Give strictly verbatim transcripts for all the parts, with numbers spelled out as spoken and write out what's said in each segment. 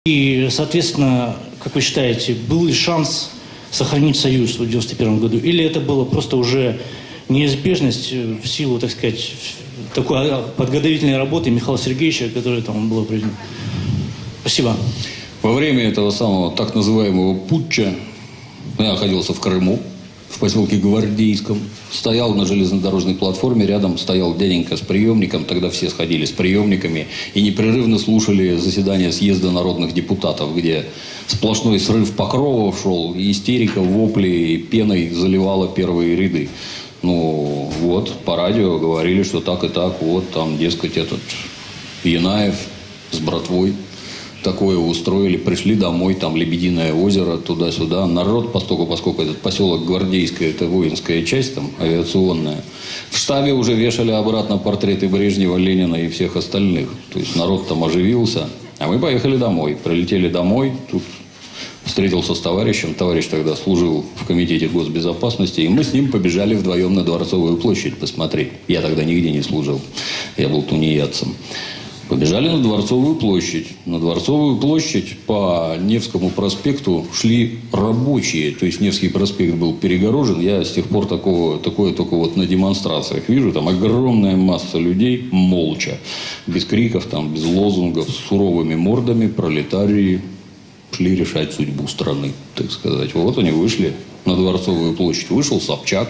И, соответственно, как вы считаете, был ли шанс сохранить союз в девяносто первом году? Или это было просто уже неизбежность в силу, так сказать, такой подготовительной работы Михаила Сергеевича, которая там была проведена? Спасибо. Во время этого самого так называемого путча я находился в Крыму, в поселке Гвардейском, стоял на железнодорожной платформе, рядом стоял дяденька с приемником, тогда все сходили с приемниками и непрерывно слушали заседание съезда народных депутатов, где сплошной срыв покровов шел, и истерика, вопли, и пеной заливала первые ряды. Ну, вот, по радио говорили, что так и так, вот, там, дескать, этот Янаев с братвой такое устроили, пришли домой, там Лебединое озеро, туда-сюда. Народ, поскольку, поскольку этот поселок Гвардейское, это воинская часть, там, авиационная, в штабе уже вешали обратно портреты Брежнева, Ленина и всех остальных. То есть народ там оживился, а мы поехали домой. Прилетели домой, тут встретился с товарищем, товарищ тогда служил в комитете госбезопасности, и мы с ним побежали вдвоем на Дворцовую площадь посмотреть. Я тогда нигде не служил, я был тунеядцем. Побежали на Дворцовую площадь. На Дворцовую площадь по Невскому проспекту шли рабочие. То есть Невский проспект был перегорожен. Я с тех пор такого, такое только вот на демонстрациях вижу. Там огромная масса людей молча. Без криков, там, без лозунгов, с суровыми мордами пролетарии шли решать судьбу страны, так сказать. Вот они вышли на Дворцовую площадь. Вышел Собчак.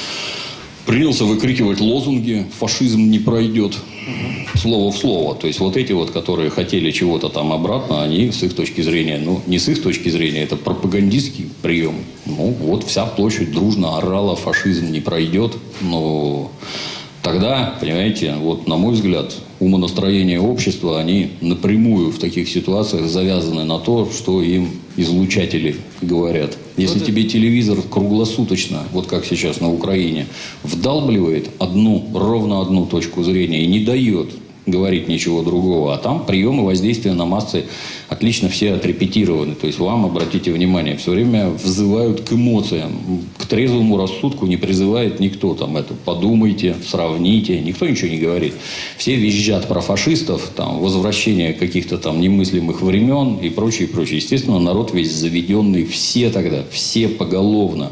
Принялся выкрикивать лозунги «фашизм не пройдет». Слово в слово. То есть, вот эти вот, которые хотели чего-то там обратно, они с их точки зрения, ну, не с их точки зрения, это пропагандистский прием. Ну, вот вся площадь дружно орала «фашизм не пройдет». Но тогда, понимаете, вот на мой взгляд, умонастроение общества, они напрямую в таких ситуациях завязаны на то, что им излучатели говорят. Если вот тебе телевизор круглосуточно, вот как сейчас на Украине, вдалбливает одну, ровно одну точку зрения и не дает говорить ничего другого, а там приемы воздействия на массы отлично все отрепетированы. То есть вам, обратите внимание, все время взывают к эмоциям. К трезвому рассудку не призывает никто. Там это подумайте, сравните. Никто ничего не говорит. Все визжат про фашистов, там, возвращение каких-то там немыслимых времен и прочее, прочее. Естественно, народ весь заведенный, все тогда, все поголовно.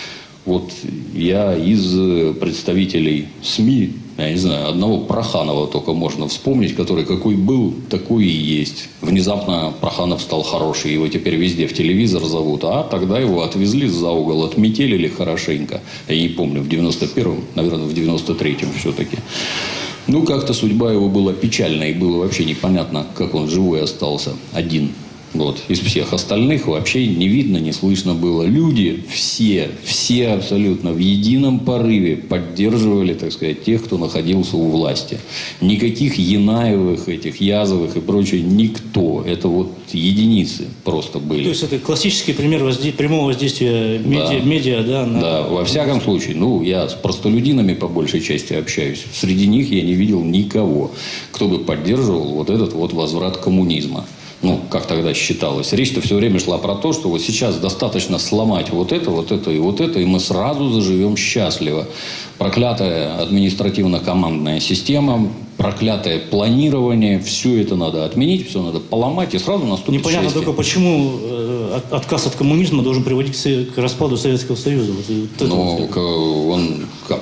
Вот я из представителей СМИ, я не знаю, одного Проханова только можно вспомнить, который какой был, такой и есть. Внезапно Проханов стал хороший, его теперь везде в телевизор зовут, а тогда его отвезли за угол, отметелили хорошенько. Я не помню, в девяносто первом, наверное, в девяносто третьем все-таки. Ну, как-то судьба его была печальная, и было вообще непонятно, как он живой остался, один. Вот. Из всех остальных вообще не видно, не слышно было. Люди все, все абсолютно в едином порыве поддерживали, так сказать, тех, кто находился у власти. Никаких Янаевых, этих Язовых и прочее, никто. Это вот единицы просто были. То есть это классический пример возде... прямого воздействия медиа, да. медиа да, на... Да, во всяком случае. Ну, я с простолюдинами по большей части общаюсь. Среди них я не видел никого, кто бы поддерживал вот этот вот возврат коммунизма. Ну, как тогда считалось. Речь-то все время шла про то, что вот сейчас достаточно сломать вот это, вот это и вот это, и мы сразу заживем счастливо. Проклятая административно-командная система, проклятое планирование, все это надо отменить, все надо поломать, и сразу наступит Непонятно счастье. только, почему э, отказ от коммунизма должен приводить к распаду Советского Союза. Вот, вот ну, вот. он как?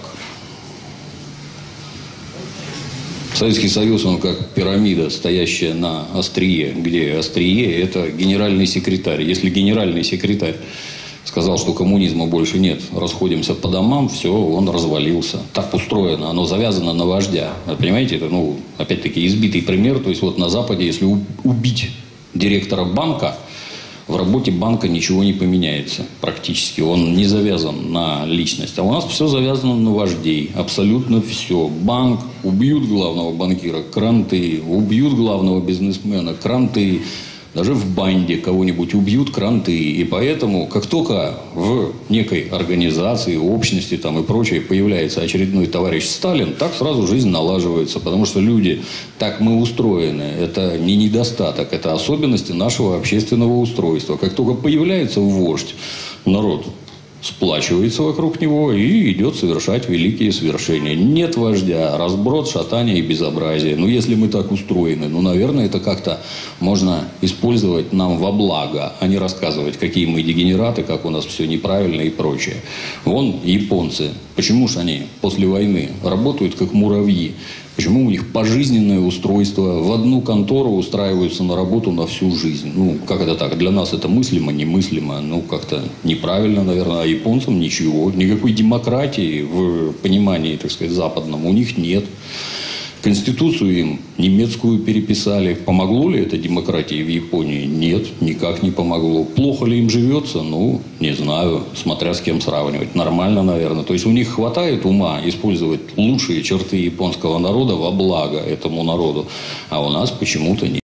Советский Союз, он как пирамида, стоящая на острие, где острие – это генеральный секретарь. Если генеральный секретарь сказал, что коммунизма больше нет, расходимся по домам, все, он развалился. Так устроено, оно завязано на вождя. Понимаете, это, ну, опять-таки, избитый пример. То есть, вот на Западе, если убить директора банка, в работе банка ничего не поменяется практически. Он не завязан на личность. А у нас все завязано на вождей. Абсолютно все. Банк, убьют главного банкира, кранты. Убьют главного бизнесмена, кранты. Даже в банде кого-нибудь убьют, кранты. И поэтому, как только в некой организации, общности там и прочее появляется очередной товарищ Сталин, так сразу жизнь налаживается. Потому что люди, так мы устроены. Это не недостаток, это особенности нашего общественного устройства. Как только появляется вождь, народ сплачивается вокруг него и идет совершать великие свершения. Нет вождя, разброд, шатание и безобразие. Ну, если мы так устроены, ну, наверное, это как-то можно использовать нам во благо, а не рассказывать, какие мы дегенераты, как у нас все неправильно и прочее. Вон японцы. Почему же они после войны работают как муравьи? Почему у них пожизненное устройство? В одну контору устраиваются на работу на всю жизнь. Ну, как это так? Для нас это мыслимо, немыслимо. Ну, как-то неправильно, наверное. А японцам ничего. Никакой демократии в понимании, так сказать, западном у них нет. Конституцию им немецкую переписали. Помогло ли это демократии в Японии? Нет, никак не помогло. Плохо ли им живется? Ну, не знаю, смотря с кем сравнивать. Нормально, наверное. То есть у них хватает ума использовать лучшие черты японского народа во благо этому народу, а у нас почему-то нет.